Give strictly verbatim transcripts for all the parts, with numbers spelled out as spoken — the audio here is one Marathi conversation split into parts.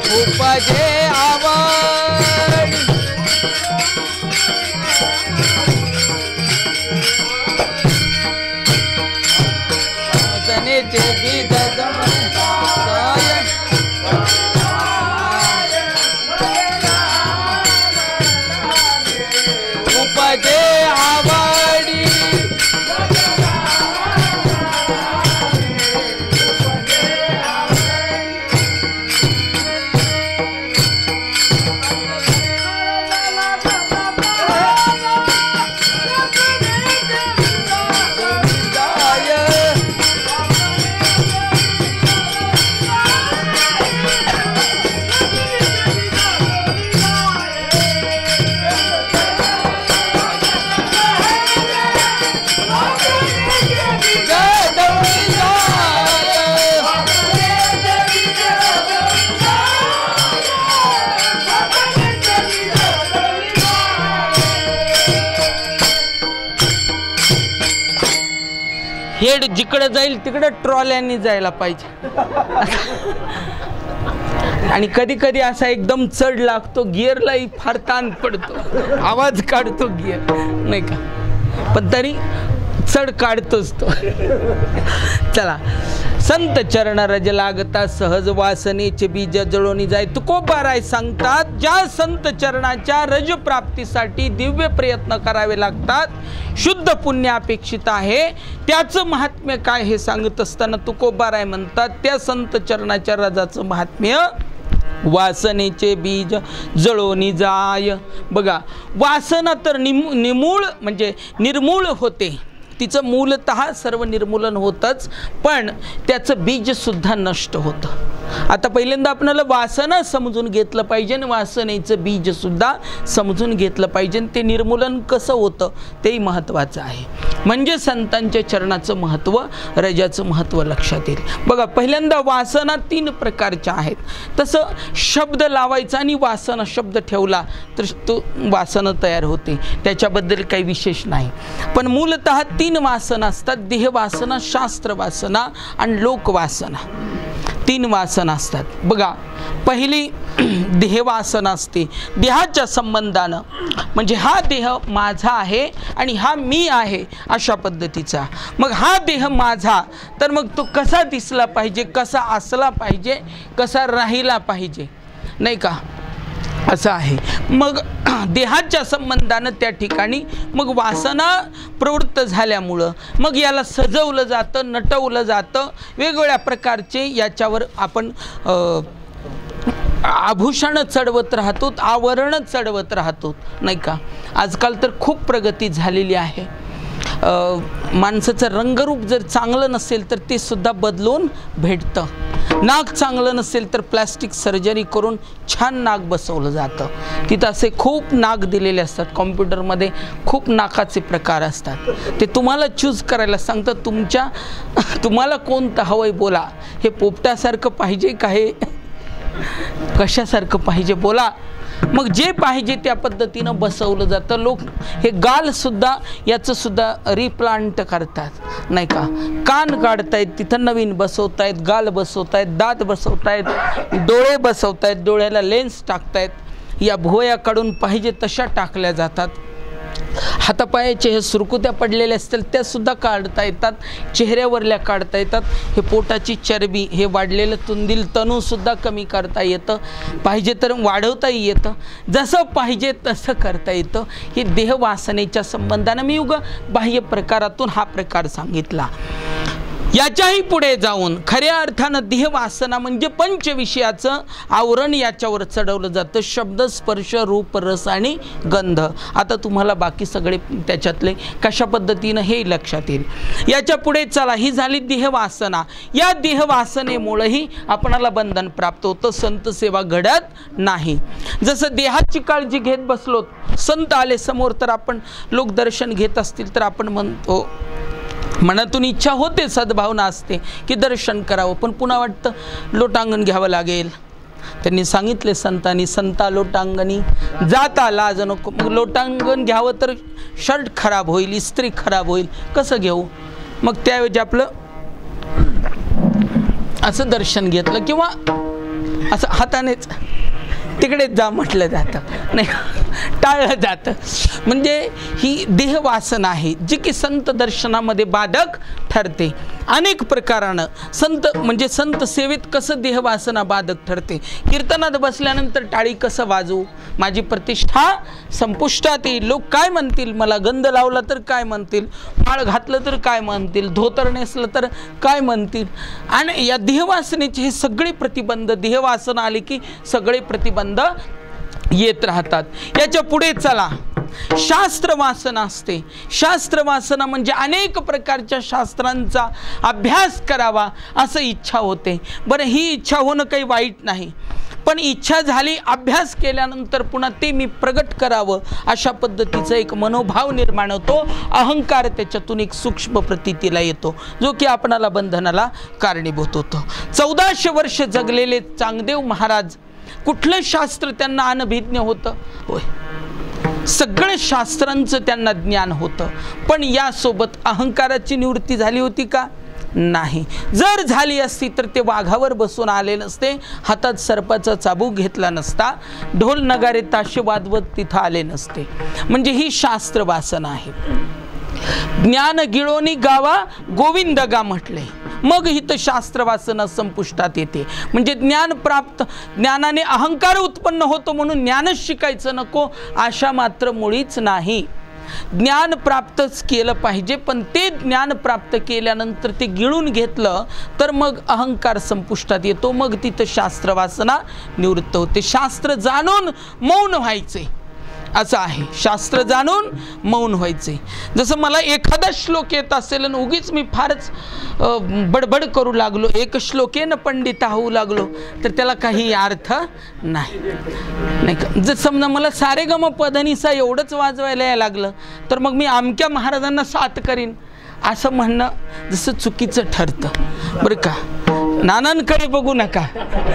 उपजे आवड वासनेचे बीज उपजे आवडी हेड जिकडे जाईल तिकडे ट्रॉल्यांनी जायला पाहिजे. आणि कधी कधी असा एकदम चढ लागतो, गिअरलाही फार ताण पडतो, आवाज काढतो गिअर नाही का, पण तरी चढ काढतोच तो. चला, संत चरण रज लागता सहज वासनेचे बीज जळोनी जाय. तुकोबाराय सांगतात, ज्या संत चरणाच्या रज प्राप्तीसाठी दिव्य प्रयत्न करावे लागतात, शुद्ध पुण्य अपेक्षित आहे, त्याचं महात्म्य काय हे सांगत असताना तुकोबाराय म्हणतात, त्या संत चरणाच्या रजाचं महात्म्य वासनेचे बीज जळोनी जाय. बघा, वासना तर निमू निमूळ म्हणजे निर्मूळ होते, तिचं मूलतः सर्व निर्मूलन होतच, पण त्याचं बीज सुद्धा नष्ट होतं. आता पहिल्यांदा आपल्याला वासना समजून घेतलं पाहिजे आणि वासनेचं बीज सुद्धा समजून घेतलं पाहिजे. ते निर्मूलन कसं होतं तेही महत्त्वाचं आहे. म्हणजे संतांच्या चरणाचं महत्त्व, रजाचं महत्त्व लक्षात येईल. बघा, पहिल्यांदा वासना तीन प्रकारच्या आहेत. तसं शब्द लावायचा आणि वासना शब्द ठेवला तर तो वासना तयार होते, त्याच्याबद्दल काही विशेष नाही. पण मूलतः तीन वासना असतात, देह वासना, शास्त्र वासना आणि लोक वासना. तीन वासना असतात. बघा, पहिली देहवासना असते, देहाच्या संबंधानं, म्हणजे हा देह माझा आहे आणि हा मी आहे अशा पद्धतीचा. मग हा देह माझा, तर मग तो कसा दिसला पाहिजे, कसा असला पाहिजे, कसा राहिला पाहिजे, नाही का, असं आहे. मग देहाच्या संबंधानं त्या ठिकाणी मग वासना प्रवृत्त झाल्यामुळं मग याला सजवलं जातं, नटवलं जातं, वेगवेगळ्या प्रकारचे याच्यावर आपण आभूषण चढवत राहतो, आवरण चढवत राहतो, नाही का. आजकाल तर खूप प्रगती झालेली आहे. माणसाचं रंगरूप जर चांगलं नसेल तर ते सुद्धा बदलून भेटतं. नाक चांगलं नसेल तर प्लॅस्टिक सर्जरी करून छान नाक बसवलं जातं. तिथं असे खूप नाक दिलेले असतात, कॉम्प्युटरमध्ये खूप नाकाचे प्रकार असतात. ते तुम्हाला चूज करायला सांगतं, तुमच्या तुम्हाला कोणतं हवंय बोला. हे पोपटासारखं पाहिजे का, हे कशासारखं पाहिजे बोला. मग जे पाहिजे त्या पद्धतीनं बसवलं जातं. लोक हे गालसुद्धा याचंसुद्धा रिप्लांट करतात, नाही का. कान काढतायत, तिथं नवीन बसवतायत, गाल बसवतायत, दात बसवतायत, डोळे बसवतायत, डोळ्याला लेन्स टाकतायत. या भुवया काढून पाहिजे तशा टाकल्या जातात. हातापायाचे हे सुरकुत्या पडलेल्या असतील त्यासुद्धा काढता येतात, चेहऱ्यावरल्या काढता येतात. हे पोटाची चरबी, हे वाढलेलं तुंदील तणूसुद्धा कमी करता येतं, पाहिजे तर वाढवताही येतं, जसं पाहिजे तसं करता येतं. हे देहवासनेच्या संबंधानं मी उगा बाह्य प्रकारातून हा प्रकार सांगितला. याच्याही पुढे जाऊन खऱ्या अर्थानं देहवासना म्हणजे पंचविषयाचं आवरण याच्यावर चढवलं जातं, शब्द, स्पर्श, रूप, रस आणि गंध. आता तुम्हाला बाकी सगळे त्याच्यातले कशा पद्धतीनं हे लक्षात येईल. याच्या पुढे चला, ही झाली देहवासना. या देहवासनेमुळेही आपणाला बंधन प्राप्त होतं, संत सेवा घडत नाही. जसं देहाची काळजी घेत बसलो, संत आले समोर तर आपण लोक दर्शन घेत असतील तर आपण म्हणतो, मनातून इच्छा होते, सद्भावना असते की दर्शन करावं, पण पुन्हा वाटतं लोटांगण घ्यावं लागेल. त्यांनी सांगितले संतांनी, संता लोटांगणी जाता लाज नको. मग लोटांगण घ्यावं तर शर्ट खराब होईल, इस्त्री खराब होईल, कसं घेऊ. मग त्याऐवजी आपलं असं दर्शन घेतलं किंवा असं हातानेच तिकडेच जा म्हटलं जातं, नाही टाळलं जातं. म्हणजे ही देहवासना आहे जी की संत दर्शनामध्ये बाधक ठरते. अनेक प्रकारानं संत म्हणजे संत सेवेत कसं देहवासना बाधक ठरते. कीर्तनात बसल्यानंतर टाळी कसं वाजवू, माझी प्रतिष्ठा संपुष्टात येईल, लोक काय म्हणतील, मला गंध लावला तर काय म्हणतील, माळ घातलं तर काय म्हणतील, धोतर नेसलं तर काय म्हणतील. आणि या देहवासनेचे हे सगळे प्रतिबंध, देहवासना आली की सगळे प्रतिबंध येत राहतात. याच्या पुढे चला, शास्त्र वासना असते. शास्त्र वासना म्हणजे अनेक प्रकारच्या शास्त्रांचा अभ्यास करावा असं इच्छा होते. बरं, ही इच्छा होणं काही वाईट नाही, पण इच्छा झाली, अभ्यास केल्यानंतर पुन्हा ते मी प्रगट करावं अशा पद्धतीचा एक मनोभाव निर्माण होतो. अहंकार त्याच्यातून एक सूक्ष्म प्रतीतीला येतो, जो की आपणाला बंधनाला कारणीभूत होतो. चौदाशे वर्ष जगलेले चांगदेव महाराज, कुठलं शास्त्र त्यांना अनभिज्ञ होतं? होय, सगळं शास्त्रांचं त्यांना ज्ञान होतं, पण यासोबत अहंकाराची निवृत्ती झाली होती का? नाही. जर झाली असती तर ते वाघावर बसून आले नसते, हातात सर्पाचा चाबूक घेतला नसता, ढोल नगारे ताशे वाजवत तिथं आले नसते. म्हणजे ही शास्त्र वासना आहे. ज्ञान गिळोनी गावा गोविंद गा म्हटले, मग ही तर शास्त्र वासना संपुष्टात येते. म्हणजे ज्ञान प्राप्त, ज्ञानाने अहंकार उत्पन्न होतो म्हणून ज्ञानच शिकायचं नको अशा मात्र मुळीच नाही. ज्ञान प्राप्तच केलं पाहिजे, पण ते ज्ञान प्राप्त केल्यानंतर ते गिळून घेतलं तर मग अहंकार संपुष्टात येतो, मग तिथं शास्त्र वासना निवृत्त होते. शास्त्र जाणून मौन व्हायचे असं आहे. शास्त्र जाणून मौन व्हायचे. जसं मला एखादा श्लोक येत असेल आणि उगीच मी फारच बडबड करू लागलो, एक श्लोकेन पंडिता होऊ लागलो, तर त्याला काही अर्थ नाही, नाही का. जर समजा मला सारे गम पधनिसा एवढंच वाजवायला यायला लागलं तर मग मी अमक्या महाराजांना साथ करीन असं म्हणणं जसं चुकीचं ठरतं. बरं का, नानांकडे बघू नका,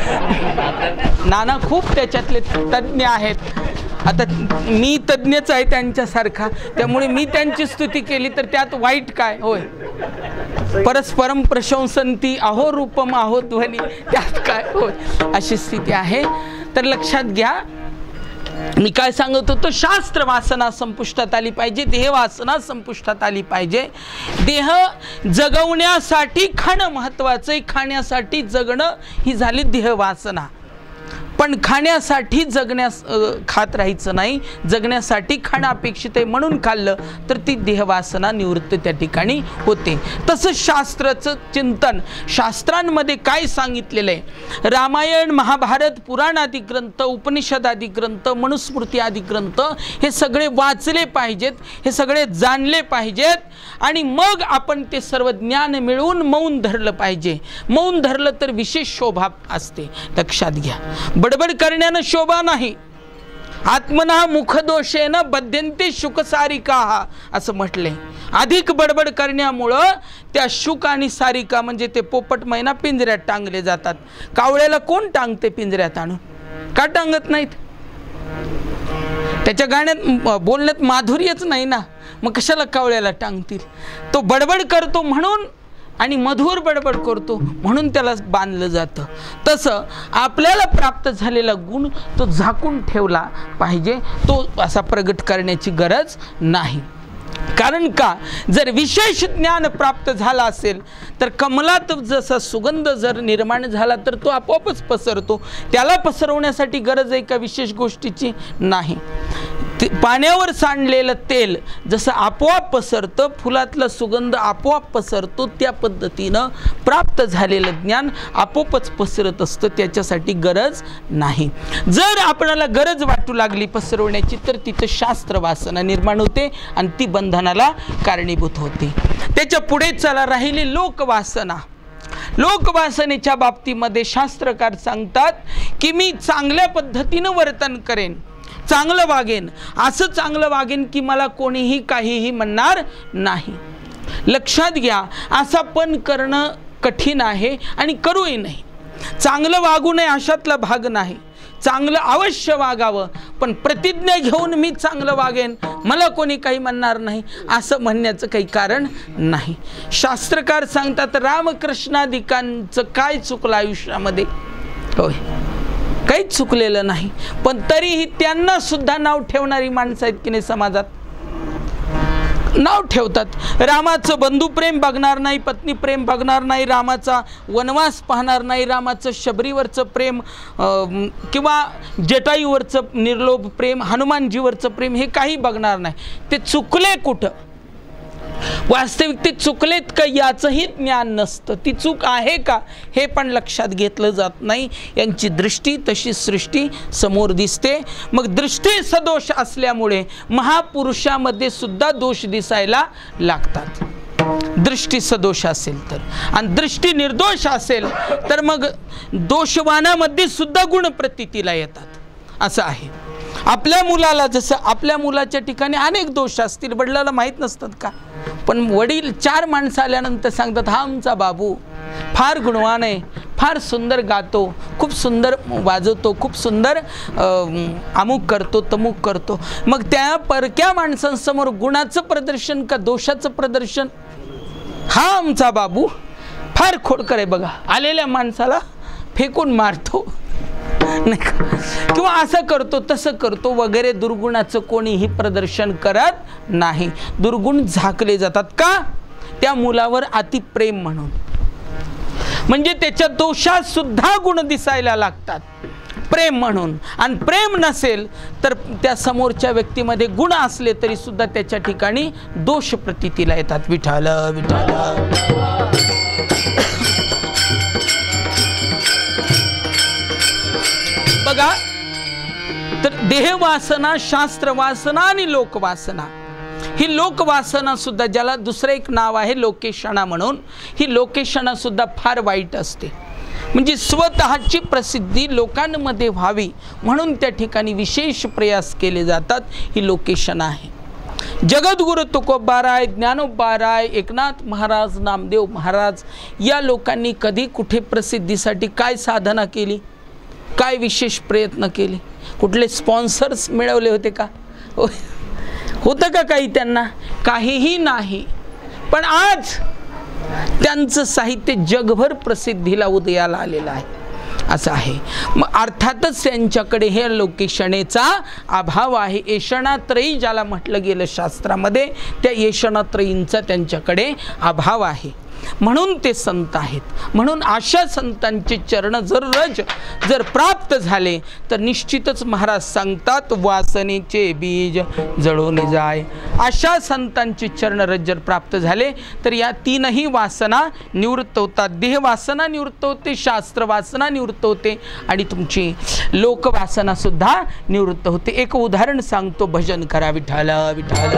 नाना खूप त्याच्यातले तज्ज्ञ आहेत. आता मी तज्ज्ञच आहे त्यांच्यासारखा, त्यामुळे मी त्यांची स्तुती केली तर त्यात वाईट काय? होय, परस्परम प्रशंसंती अहो रूपम अहो ध्वनी, त्यात काय? होय, अशी स्थिती आहे. तर लक्षात घ्या, मी काय सांगत होतो, शास्त्र वासना संपुष्टात आली पाहिजे, देह वासना संपुष्टात आली पाहिजे. देह जगवण्यासाठी खाणं महत्वाचं आहे, खाण्यासाठी जगणं ही झाली देह वासना. पण खाण्यासाठी जगण्यास खात राहायचं नाही, जगण्यासाठी खाणं अपेक्षित आहे म्हणून खाल्लं तर ती देहवासना निवृत्त त्या ठिकाणी होते. तसं शास्त्राचं चिंतन, शास्त्रांमध्ये काय सांगितलेलं आहे, रामायण, महाभारत, पुराण आदी ग्रंथ, उपनिषद आदी ग्रंथ, मनुस्मृती आदी ग्रंथ हे सगळे वाचले पाहिजेत, हे सगळे जाणले पाहिजेत आणि मग आपण ते सर्व ज्ञान मिळवून मौन धरलं पाहिजे. मौन धरलं तर विशेष शोभा असते. लक्षात घ्या, बडबड करण्यानं शोभा नाही. आत्मना मुखदोषेन बध्यन्ते शुकसारिका असं म्हटले. अधिक बडबड करण्यामुळं त्या शुक आणि सारिका म्हणजे ते पोपट मैना पिंजऱ्यात टांगले जातात. कावळ्याला कोण टांगते पिंजऱ्यात आणून? का टांगत नाहीत? त्याच्या गाण्यात बोलण्यात माधुर्यच नाही ना, मग कशाला कावळ्याला टांगतील? तो बडबड करतो म्हणून आणि मधुर बडबड करतो म्हणून त्याला बांधलं जातं. तसं आपल्याला प्राप्त झालेला गुण तो झाकून ठेवला पाहिजे, तो असा प्रगट करण्याची गरज नाही. कारण का, जर विशेष ज्ञान प्राप्त झाला असेल तर कमलात जसा सुगंध जर निर्माण झाला तर तो आपोआपच पसरतो. त्याला पसरवण्यासाठी गरज आहे का विशेष गोष्टीची? नाही. पाण्यावर सांडलेलं तेल जसं आपोआप पसरतं, फुलातला सुगंध आपोआप पसरतो, त्या पद्धतीनं प्राप्त झालेलं ज्ञान आपोआपच पसरत असतं, त्याच्यासाठी गरज नाही. जर आपल्याला गरज वाटू लागली पसरवण्याची तर तिथं शास्त्र वासना निर्माण होते आणि ती बंधनाला कारणीभूत होते. त्याच्या पुढे चला राहिली लोकवासना. लोकवासनेच्या बाबतीमध्ये शास्त्रकार सांगतात की मी चांगल्या पद्धतीनं वर्तन करेन, चांगलं वागेन, असं चांगलं वागेन की मला कोणीही काहीही म्हणणार नाही. लक्षात घ्या, असं पण करणं कठीण आहे आणि करूही नाही. चांगलं वागू नये अशातला भाग नाही. चांगलं अवश्य वागावं, पण प्रतिज्ञा घेऊन मी चांगलं वागेन, मला कोणी काही म्हणणार नाही असं म्हणण्याचं काही कारण नाही. शास्त्रकार सांगतात रामकृष्णादिकांचं काय चुकलं आयुष्यामध्ये? होय, काहीच चुकलेलं नाही, पण तरीही त्यांना सुद्धा नाव ठेवणारी माणसं आहेत की नाही समाजात, नाव ठेवतात. रामाचं बंधुप्रेम बघणार नाही, पत्नी प्रेम बघणार नाही, रामाचा वनवास पाहणार नाही, रामाचं शबरीवरचं प्रेम किंवा जटायूवरचं निर्लोभ प्रेम, हनुमानजीवरचं प्रेम हे काही बघणार नाही. ते चुकले कुठं, वास्तविक ते चुकलेत का याचंही ज्ञान नसतं. ती चूक आहे का हे पण लक्षात घेतलं जात नाही. यांची दृष्टी तशी सृष्टी समोर दिसते. मग दृष्टी सदोष असल्यामुळे महापुरुषामध्ये सुद्धा दोष दिसायला लागतात. दृष्टी सदोष असेल तर, आणि दृष्टी निर्दोष असेल तर मग दोषवानामध्ये सुद्धा गुण प्रतीतीला येतात असं आहे. आपल्या मुलाला जसं आपल्या मुलाच्या ठिकाणी अनेक दोष असतील, वडिलाला माहीत नसतात का, पण वडील चार माणसं आल्यानंतर सांगतात हा आमचा बाबू फार गुणवान आहे, फार सुंदर गातो, खूप सुंदर वाजवतो, खूप सुंदर अमुक करतो तमुक करतो. मग त्या परक्या माणसांसमोर गुणाचं प्रदर्शन का दोषाचं प्रदर्शन? हा आमचा बाबू फार खोडकर आहे बघा, आलेल्या माणसाला फेकून मारतो किंवा असं करतो तसं करतो वगैरे दुर्गुणाचं कोणीही प्रदर्शन करत नाही. दुर्गुण झाकले जातात का? त्या मुलावर अतिप्रेम म्हणून, म्हणजे त्याच्या दोषात सुद्धा गुण दिसायला लागतात प्रेम म्हणून. आणि प्रेम नसेल तर त्या समोरच्या व्यक्तीमध्ये गुण असले तरी सुद्धा त्याच्या ठिकाणी दोष प्रतीतीला येतात. विठाल विठाल. बघा, तर देहवासना, शास्त्रवासना आणि लोकवासना, ही लोकवासना सुद्धा ज्याला दुसरं एक नाव आहे लोकेशना म्हणून, ही लोकेशना सुद्धा फार वाईट असते. म्हणजे स्वतःची प्रसिद्धी लोकांमध्ये व्हावी म्हणून त्या ठिकाणी विशेष प्रयास केले जातात. ही लोकेशना आहे. जगद्गुरु तुकोबाराय, ज्ञानोबाराय, एकनाथ महाराज, नामदेव महाराज या लोकांनी कधी कुठे प्रसिद्धीसाठी काय साधना केली, काय विशेष प्रयत्न केले, कुठले स्पॉन्सर्स मिळवले होते का? होतं का काही त्यांना? काहीही नाही. पण आज त्यांचं साहित्य जगभर प्रसिद्धीला उदयाला आलेलं आहे असं आहे. मग अर्थातच त्यांच्याकडे हे लोकेशनेचा अभाव आहे. येषणात्रयी ज्याला म्हटलं गेलं शास्त्रामध्ये, त्या येषणात्रयींचा त्यांच्याकडे अभाव आहे म्हणून ते संत आहेत. म्हणून अशा संतांचे चरण जर रज जर प्राप्त झाले तर निश्चितच महाराज सांगतात वासनेचे बीज जळून जाय. अशा संतांचे चरण रज जर प्राप्त झाले तर या तीनही वासना निवृत्त होतात. देह वासना निवृत्त होते, शास्त्र वासना निवृत्त होते आणि तुमची लोकवासना सुद्धा निवृत्त होते. एक उदाहरण सांगतो, भजन करा विठाल विठाल.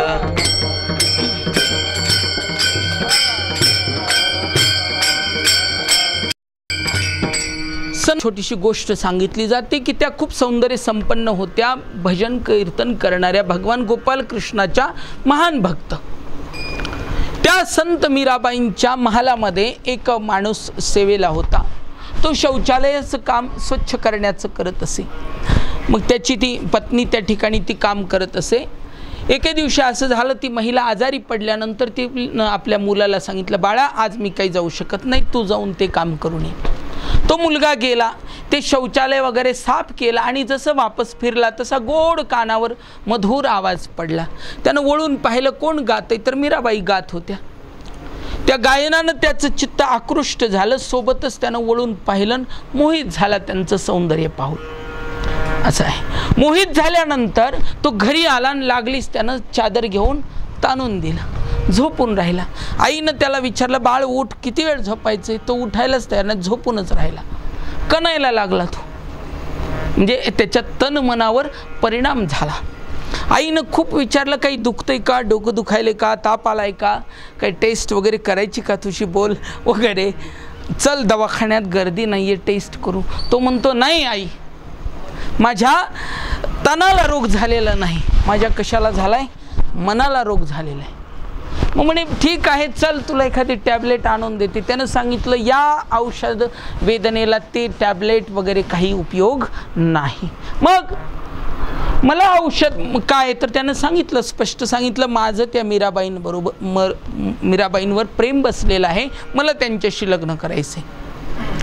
छोटीशी गोष्ट सांगितली जाते की त्या खूप सौंदर्य संपन्न होत्या, भजन कीर्तन करणाऱ्या भगवान गोपाल कृष्णाच्या महान भक्त. त्या संत मीराबाईंच्या महालामध्ये एक माणूस सेवेला होता. तो शौचालयाचं काम स्वच्छ करण्याचं करत असे. मग त्याची ती पत्नी त्या ठिकाणी ती काम करत असे. एके दिवशी असं झालं, ती महिला आजारी पडल्यानंतर ती आपल्या मुलाला सांगितलं, बाळा आज मी काही जाऊ शकत नाही, तू जाऊन ते काम करून ये. तो मुलगा गेला, ते शौचालय वगैरे साफ केला आणि जसं वापस फिरला तसा गोड कानावर मधुर आवाज पडला. त्यानं वळून पाहिलं, कोण गात आहे? तर मीराबाई गात होत्या. त्या गायनानं त्याचं चित्त आकृष्ट झालं. सोबतच त्यानं वळून पाहिलं, मोहित झाला त्यांचं सौंदर्य पाहून असं आहे. मोहित झाल्यानंतर तो घरी आला आणि लागलीच त्यानं चादर घेऊन ताणून दिला, झोपून राहिला. आईनं त्याला विचारलं, बाळ उठ, किती वेळ झोपायचं? तो उठायलाच तयार नाही, झोपूनच राहिला. कणायला लागला तो, म्हणजे त्याच्या तन मनावर परिणाम झाला. आईनं खूप विचारलं, काही दुखतंय का, डोकं दुखायले का, ताप आलाय का, काही टेस्ट वगैरे करायची का तुझी, बोल वगैरे, चल दवाखान्यात गर्दी नाही आहे, टेस्ट करू. तो म्हणतो, नाही आई, माझ्या तनाला रोग झालेला नाही, माझ्या कशाला झालाय, मनाला रोग झालेला आहे. मग म्हणे ठीक आहे, चल तुला एखादी टॅबलेट आणून देते. त्यानं सांगितलं, या औषध वेदनेला ते टॅबलेट वगैरे काही उपयोग नाही. मग मला औषध काय? तर त्यानं सांगितलं, स्पष्ट सांगितलं, माझं त्या मीराबाईंबरोबर मर मीराबाईंवर प्रेम बसलेलं आहे, मला त्यांच्याशी लग्न करायचं आहे.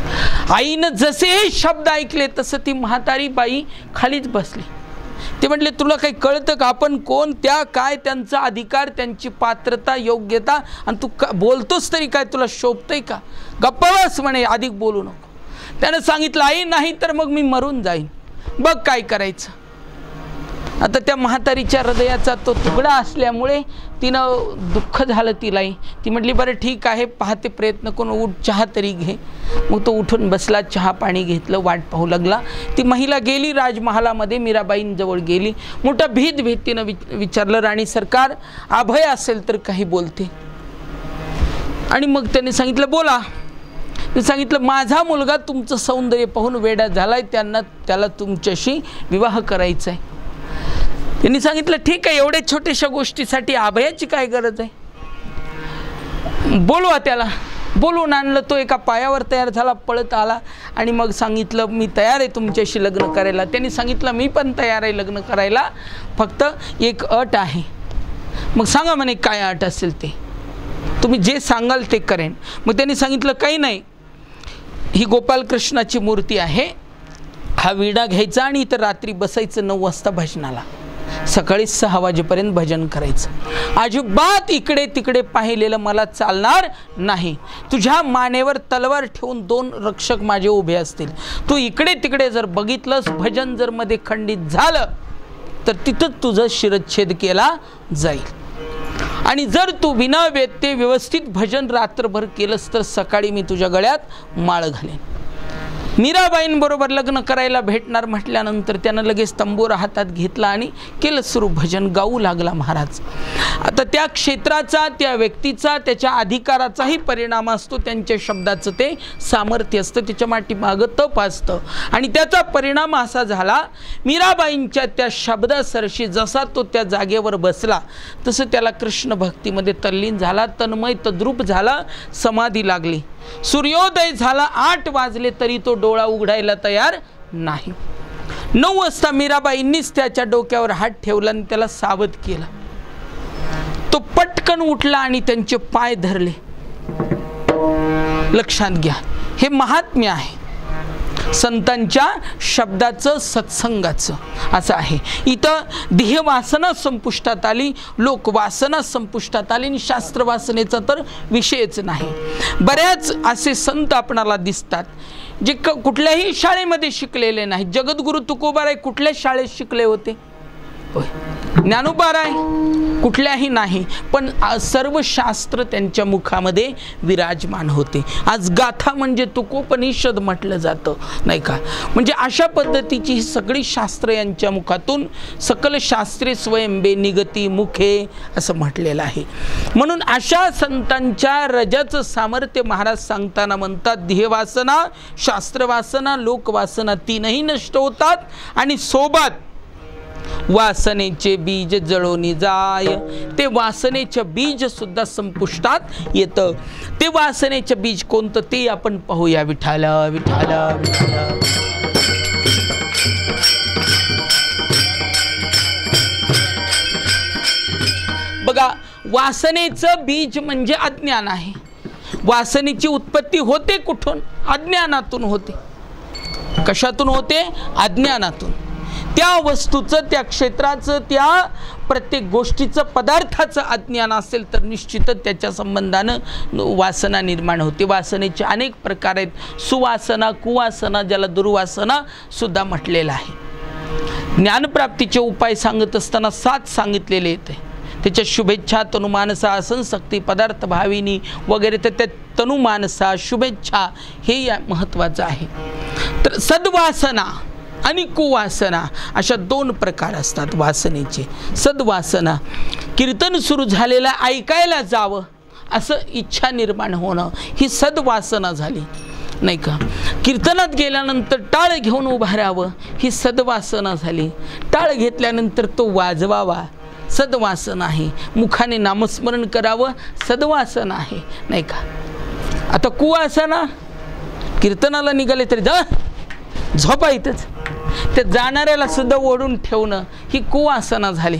आईनं जसे हे शब्द ऐकले तसं ती म्हातारी बाई खालीच बसली. ते म्हटले तुला काही कळतं का आपण कोण, त्या काय त्यांचा अधिकार, त्यांची पात्रता, योग्यता, आणि तू का बोलतोस तरी काय, तुला शोभतंय का? गप्प बस म्हणे, अधिक बोलू नको. त्यानं सांगितलं आई नाही तर मग मी मरून जाईन, बघ काय करायचं. आता त्या म्हातारीच्या हृदयाचा तो तुकडा असल्यामुळे तिनं दुःख झालं तिलाही. ती म्हटली बरं ठीक आहे, पाहते प्रयत्न करून, उठ चहा तरी घे. मग तो उठून बसला, चहा पाणी घेतलं, वाट पाहू लागला. ती महिला गेली राजमहालामध्ये, मीराबाईंजवळ गेली. मोठा भीत भीत तिनं विच विचारलं राणी सरकार अभय असेल तर काही बोलते. आणि मग त्याने सांगितलं बोला. मी सांगितलं माझा मुलगा तुमचं सौंदर्य पाहून वेडा झालाय, त्यांना त्याला तुमच्याशी विवाह करायचा आहे. त्यांनी सांगितलं ठीक आहे, एवढ्या छोट्याशा गोष्टीसाठी अभयाची काय गरज आहे, बोलवा त्याला. बोलवून आणलं. तो एका पायावर तयार झाला, पळत आला आणि मग सांगितलं मी तयार आहे तुमच्याशी लग्न करायला. त्यांनी सांगितलं मी पण तयार आहे लग्न करायला, फक्त एक अट आहे. मग सांगा म्हणे काय अट असेल ते, तुम्ही जे सांगाल ते करेन. मग त्यांनी सांगितलं काही नाही, ही गोपालकृष्णाची मूर्ती आहे, हा विडा घ्यायचा आणि इथं रात्री बसायचं नऊ वाजता भजनाला, सकाळी सहा वाजेपर्यंत भजन करायचं. अजिबात इकडे तिकडे पाहिलेलं मला चालणार नाही. तुझ्या मानेवर तलवार ठेवून दोन रक्षक माझे उभे असतील. तू इकडे तिकडे जर बघितलंस, भजन जर मध्ये खंडित झालं तर तिथंच तुझं शिरच्छेद केला जाईल. आणि जर तू विना व्यत्यय व्यवस्थित भजन रात्रभर केलंस तर सकाळी मी तुझ्या गळ्यात माळ घालेन. मीराबाईंबरोबर लग्न करायला भेटणार म्हटल्यानंतर त्यानं लगेच तंबोरा हातात घेतला आणि केलं सुरू, भजन गाऊ लागला महाराज. आता त्या क्षेत्राचा, त्या व्यक्तीचा, त्याच्या अधिकाराचाही परिणाम असतो, त्यांच्या शब्दाचं ते सामर्थ्य असतं, त्याच्या मागं तप असतं. आणि त्याचा परिणाम असा झाला, मीराबाईंच्या त्या शब्दासरशी जसा तो त्या जागेवर बसला तसं त्याला कृष्ण भक्तीमध्ये तल्लीन झाला, तन्मय तद्रूप झाला, समाधी लागली. सूर्योदय झाला, आठ वाजले तरी तो डोळा उघडायला तयार नाही. नऊ वाजता मीराबाईंनीच त्याच्या डोक्यावर हात ठेवला आणि त्याला सावध केला. तो पटकन उठला आणि त्यांचे पाय धरले. लक्षात घ्या, हे महात्म्य आहे संतांच्या शब्दाचं, सत्संगाचं. असं आहे. इथं देहवासना संपुष्टात आली, लोकवासना संपुष्टात आली आणि शास्त्रवासनेचा तर विषयच नाही. बऱ्याच असे संत आपणाला दिसतात जे क कुठल्याही शाळेमध्ये शिकलेले नाही. जगद्गुरु तुकोबाराय कुठल्या शाळेत शिकले होते? ज्ञानोबाराय कुठल्याही नाही, पण सर्व शास्त्र त्यांच्या मुखामध्ये विराजमान होते. आज गाथा म्हणजे तुकोपनिषद म्हटलं जातं नाही का. म्हणजे अशा पद्धतीची ही सगळी शास्त्र यांच्या मुखातून, सकल शास्त्रे स्वयंबे निगती मुखे असं म्हटलेलं आहे. म्हणून अशा संतांच्या रजाचं सामर्थ्य महाराज सांगताना म्हणतात, देहवासना, शास्त्रवासना, लोकवासना तीनही नष्ट होतात आणि सोबत वासनेचे बीज जळोनी जाय. ते वासनेचं बीज सुद्धा संपुष्टात येतं. ते वासनेचं बीज कोणतं ते आपण पाहूया. विठाल विठाल विठाल. बघा, वासनेचं बीज म्हणजे अज्ञान आहे. वासनेची उत्पत्ती होते कुठून? अज्ञानातून होते. कशातून होते? अज्ञानातून. त्या वस्तूचं, त्या क्षेत्राचं, त्या प्रत्येक गोष्टीचं, पदार्थाचं अज्ञान असेल तर निश्चितच त्याच्या संबंधानं वासना निर्माण होते. वासनेचे अनेक प्रकार आहेत. सुवासना, कुवासना, ज्याला दुर्वासना सुद्धा म्हटलेलं आहे. ज्ञानप्राप्तीचे उपाय सांगत असताना सात सांगितलेले आहेत. त्याच्या शुभेच्छा, तनुमानसा, असंशक्ती, पदार्थ भाविनी वगैरे. तर त्या तनुमानसा, शुभेच्छा हे या महत्त्वाचं आहे. तर सद्वासना आणि कुवासना अशा दोन प्रकार असतात वासनेचे. सद्वासना, कीर्तन सुरू झालेलं ऐकायला जावं असं इच्छा निर्माण होणं, ही सद्वासना झाली नाही का. कीर्तनात गेल्यानंतर टाळ घेऊन उभा राहावं, ही सद्वासना झाली. टाळ घेतल्यानंतर तो वाजवावा, सद्वासना आहे. मुखाने नामस्मरण करावं, सद्वासना आहे नाही का. आता कुवासना, कीर्तनाला निघाले तरी जा झोपा इथंच, त्या जाणाऱ्याला सुद्धा ओढून ठेवणं, ही कुवासना झाली.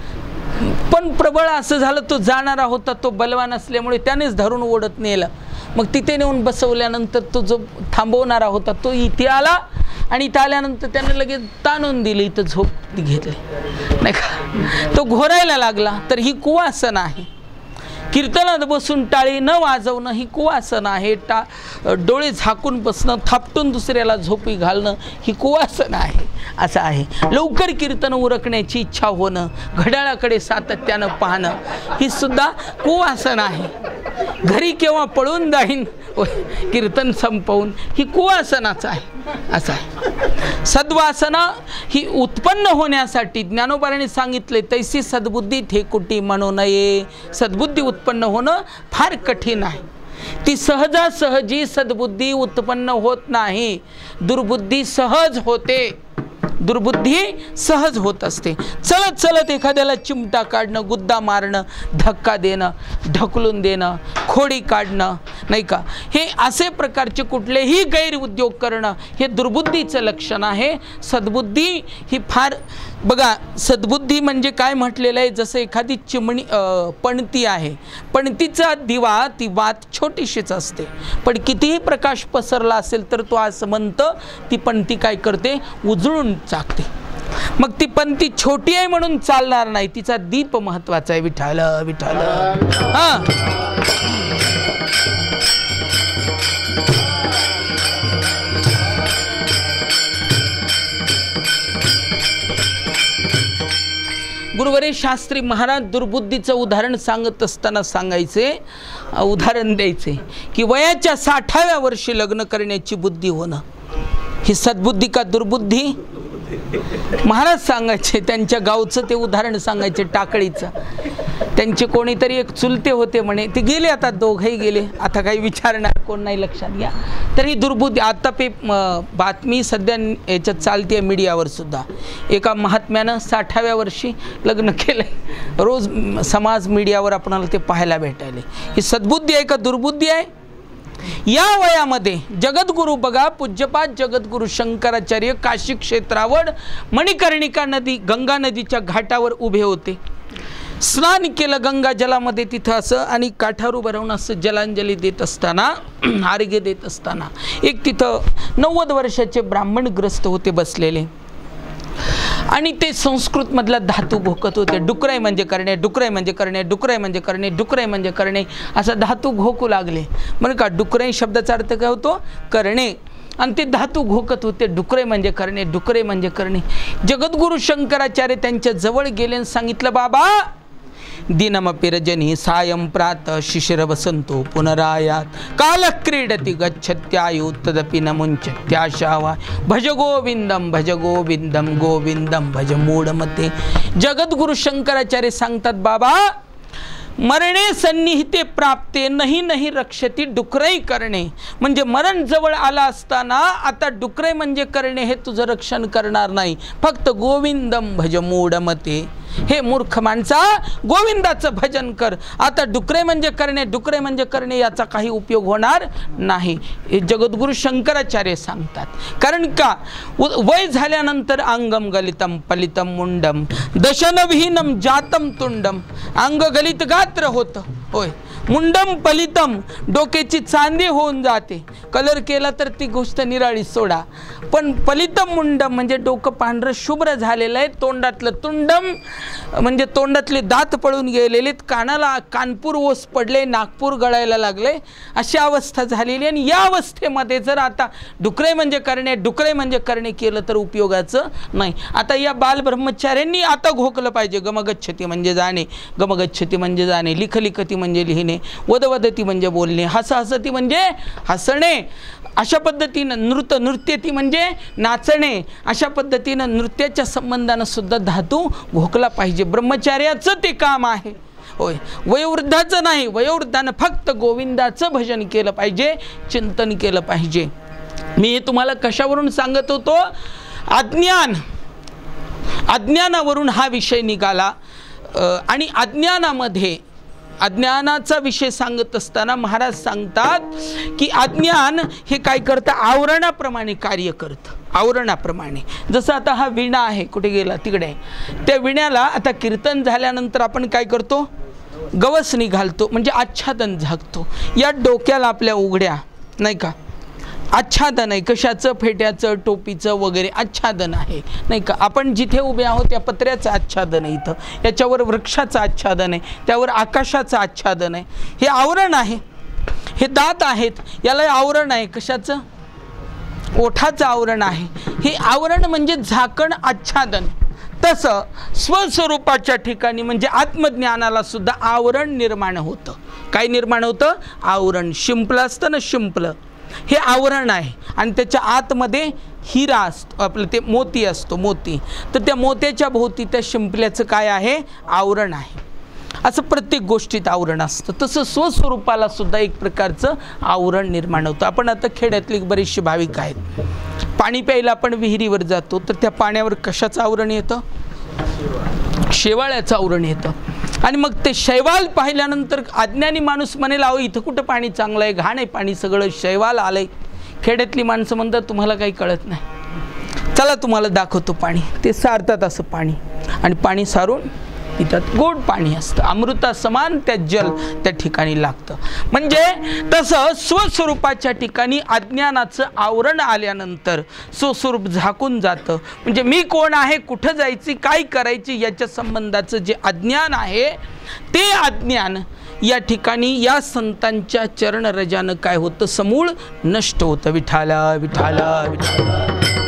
पण प्रबळ असं झालं, तो जाणारा होता तो बलवान असल्यामुळे त्यानेच धरून ओढत नेलं. मग तिथे नेऊन बसवल्यानंतर तो जो थांबवणारा होता तो इथे आला आणि इथं आल्यानंतर त्याने लगेच ताणून दिली, इथं झोप घेतली नाही का. तो घोरायला लागला. तर ही कुवासना आहे. कीर्तनात बसून टाळी न वाजवणं ही कुवासना आहे. टा डोळे झाकून बसणं, थापटून दुसऱ्याला झोपी घालणं ही कुवासना आहे. असं आहे. लवकर कीर्तन उरकण्याची इच्छा होणं, घड्याळाकडे सातत्यानं पाहणं ही सुद्धा कुवासना आहे. घरी केव्हा पळून जाईन कीर्तन संपवून ही कुवासनाच आहे. असं आहे. सद्वासना ही उत्पन्न होण्यासाठी ज्ञानोबारांनी सांगितले, तैसी सद्बुद्धी ठेकुटी म्हणू नये. सद्बुद्धी उत्पन्न होणं फार कठीण आहे. ती सहजासहजी सद्बुद्धी उत्पन्न होत नाही. दुर्बुद्धी सहज होते. दुर्बुद्धी सहज होत असते. चलत चलत एखाद्याला चिमटा काढणं, गुद्दा मारणं, धक्का देणं, ढकलून देणं, खोडी काढणं नाही का, हे असे प्रकारचे कुठलेही गैरउद्योग करणं हे दुर्बुद्धीचं लक्षण आहे. सद्बुद्धी ही फार बघा, सद्बुद्धी म्हणजे काय म्हटलेलं आहे, जसं एखादी चिमणी पणती आहे. पणतीचा दिवा ती वात छोटीशीच असते, पण कितीही प्रकाश पसरला असेल तर तो असं म्हणतं ती पणती काय करते, उजळून चाकते. मग ती पणती छोटी आहे म्हणून चालणार नाही, तिचा दीप महत्वाचा आहे. विठाल विठाल. हा गुरुवरे शास्त्री महाराज दुर्बुद्धीचं उदाहरण सांगत असताना सांगायचे, उदाहरण द्यायचे की वयाच्या साठाव्या वर्षी लग्न करण्याची बुद्धी होणं ही सद्बुद्धी का दुर्बुद्धी. महाराज सांगायचे, त्यांच्या गावचं ते उदाहरण सांगायचे टाकळीचं. त्यांचे कोणीतरी एक चुलते होते म्हणे, ते गेले आता, दोघेही गेले, आता काही विचारणार कोण नाही, लक्षात घ्या. तरी दुर्बुद्धी. आता पे बातमी सध्या याच्यात चालते मीडियावर सुद्धा, एका महात्म्यानं साठाव्या वर्षी लग्न केलंय. रोज समाज मीडियावर आपणाला ते पाहायला भेटायले. ही सद्बुद्धी आहे का दुर्बुद्धी आहे. या वयामध्ये जगद्गुरु बघा, पूज्यपाद जगद्गुरु शंकराचार्य काशी क्षेत्रावर मणिकर्णिका नदी, गंगा नदीच्या घाटावर उभे होते. स्नान केलं गंगा जलामध्ये तिथं असं, आणि काठावर उभं राहून असं जलांजली देत असताना, अर्घ्य देत असताना एक तिथं नव्वद वर्षाचे ब्राह्मण ग्रस्त होते बसलेले, आणि ते संस्कृत मधला धातू घोकत होते. डुकराय म्हणजे करणे, डुकराय म्हणजे करणे, डुकराय म्हणजे करणे, डुकराय म्हणजे करणे, असा धातू घोकू लागले. म्हणजे का, डुकराई शब्दाचा अर्थ काय होतो, करणे, आणि ते धातू घोकत होते. डुकरे म्हणजे करणे, डुकरे म्हणजे करणे. जगद्गुरु शंकराचार्य त्यांच्या जवळ गेले आणि सांगितलं, बाबा दिनमपि रजनी सायं प्रात शिशिर वसंतो पुनरायात काल क्रीडति गच्छत्यायु तदपि न मुंचत्याशावा भज गोविंदम भज गोविंदम गोविंदम भज मूढमते. जगद्गुरु शंकराचार्य सांगतात, बाबा मरणे सन्निहिते प्राप्ते नाही नाही रक्षती डुकराई करणे. म्हणजे मरण जवळ आला असताना आता डुकरे म्हणजे करणे हे तुझं रक्षण करणार नाही, फक्त गोविंदम भज मूढमते. हे मूर्ख माणसा, गोविंदाचं भजन कर. आता डुकरे म्हणजे करणे, डुकरे म्हणजे करणे याचा काही उपयोग होणार नाही, हे जगद्गुरु शंकराचार्य सांगतात. कारण का, वय झाल्यानंतर अंगम गलितम पलितम मुंडम दशनविहीनम जातम तुंडम. अंग गलित गात्र होतं, होय, मुंडम पलितम डोक्याची चांदी होऊन जाते. कलर केला तर ती गोष्ट निराळी सोडा, पण पलितम मुंडम म्हणजे डोकं पांढरं शुभ्र झालेलं आहे. तोंडातलं तुंडम म्हणजे तोंडातले दात पळून गेलेले, कानाला कानपूर ओस पडले, नागपूर गळायला लागले, अशी अवस्था झालेली. आणि या अवस्थेमध्ये जर आता डुकरे म्हणजे करणे, डुकरे म्हणजे करणे केलं तर उपयोगाचं नाही. आता या बालब्रह्मचार्यांनी आता घोकलं पाहिजे. गमगच्छती म्हणजे जाणे, गमगच्छती म्हणजे जाणे, लिखलिखती म्हणजे लिहिणे, वदवदती म्हणजे बोलणे, हस हसती म्हणजे हसणे, अशा पद्धतीनं नृत्य नृत्यती म्हणजे नाचणे, अशा पद्धतीनं नृत्याच्या संबंधानं सुद्धा धातू घोकला पाहिजे. ब्रह्मचार्याचं ते काम आहे, होय, वयोवृद्धाचं नाही. वयोवृद्धानं फक्त गोविंदाचं भजन केलं पाहिजे, चिंतन केलं पाहिजे. मी हे तुम्हाला कशावरून सांगत होतो, अज्ञान, अज्ञानावरून हा विषय निघाला. आणि अज्ञानामध्ये अज्ञानाचा विषय सांगत असताना महाराज सांगतात की अज्ञान हे काय करतं, आवरणाप्रमाणे कार्य करतं. आवरणाप्रमाणे, जसं आता हा विणा आहे, कुठे गेला तिकडे, त्या विण्याला आता कीर्तन झाल्यानंतर आपण काय करतो, गवसणी घालतो म्हणजे आच्छादन झाकतो. या डोक्याला आपल्या उघड्या नाही का आच्छादन आहे. कशाचं? फेट्याचं, टोपीचं वगैरे आच्छादन आहे नाही का. आपण जिथे उभे आहोत त्या पत्र्याचं आच्छादन आहे, इथं याच्यावर वृक्षाचं आच्छादन आहे, त्यावर आकाशाचं आच्छादन आहे. हे आवरण आहे. हे दात आहेत, याला आवरण आहे. कशाचं? ओठाचं आवरण आहे. हे आवरण म्हणजे झाकण, आच्छादन. तसं स्वस्वरूपाच्या ठिकाणी म्हणजे आत्मज्ञानाला सुद्धा आवरण निर्माण होतं. काय निर्माण होतं? आवरण. शिंपलं असतं ना, शिंपलं हे आवरण आहे. आणि त्याच्या आतमध्ये हिरा असतो, आपलं ते मोती असतो, मोती. तर त्या मोत्याच्या भोवती त्या शिंपल्याचं काय आहे? आवरण आहे. असं प्रत्येक गोष्टीत आवरण असतं. तसं स्वस्वरूपाला सुद्धा एक प्रकारचं आवरण निर्माण होतं. आपण आता खेड्यातली बरीचशी भाविक आहेत, पाणी प्यायला आपण विहिरीवर जातो तर त्या पाण्यावर कशाचं आवरण येतं? शेवाळ्याचं आवरण येतं. आणि मग ते शैवाल पाहिल्यानंतर अज्ञानी माणूस म्हणेल, अहो इथं कुठं पाणी चांगलं आहे, घाण आहे पाणी, सगळं शैवाल आलं आहे. खेड्यातली माणसं म्हणतात तुम्हाला काही कळत नाही, चला तुम्हाला दाखवतो पाणी. ते सारतात असं पाणी आणि पाणी सारून पितात. गोड पाणी असतं, अमृता समान त्या जल त्या ठिकाणी लागतं. म्हणजे तसं स्वस्वरूपाच्या ठिकाणी अज्ञानाचं आवरण आल्यानंतर स्वस्वरूप झाकून जातं. म्हणजे मी कोण आहे, कुठं जायची, काय करायची याच्या संबंधाचं जे अज्ञान आहे ते अज्ञान या ठिकाणी या संतांच्या चरणरजानं काय होतं? समूळ नष्ट होतं. विठाला विठाला विठाला.